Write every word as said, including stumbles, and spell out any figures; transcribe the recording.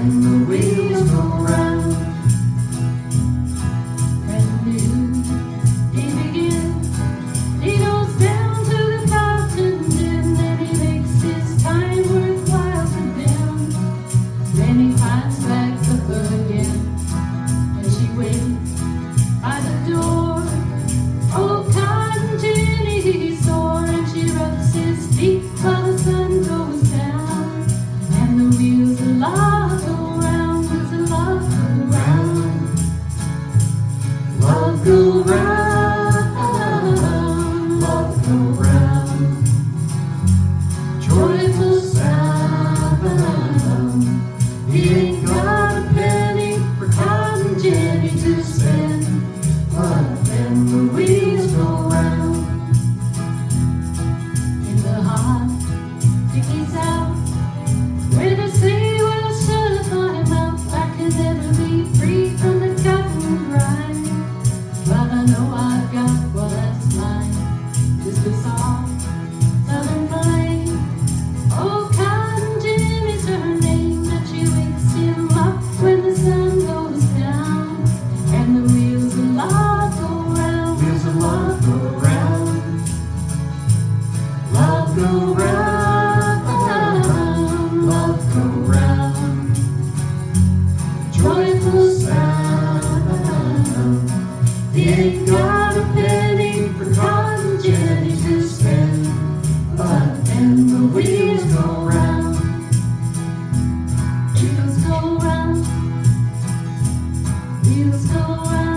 and the wheels go round. And new he begins, he goes down to the cotton gin, and he makes his time worthwhile to them. Then he climbs back up again, and she waits by the door. Oh, Cotton Jenny, he's sore, and she rubs his feet while the sun goes down. And the wheels of love go round, wheels of love go round. Love go round, love go round. Joyful sound. He ain't got a penny for Cotton Jenny to spend, but then the wheels go round. In the hot sticky south, where they say we'll shut my mouth, I can never be free from the cotton grind. But I know I've got what that's mine, just a soft southern pine. Oh, Cotton Jenny's her name, and she wakes him up when the sun goes down. And the wheels of love go round, wheels of love go round. Love go round, love go round. Joyful sound. He ain't got a penny for Cotton Jenny to spend, but then the wheels go round. Wheels go round, wheels go round.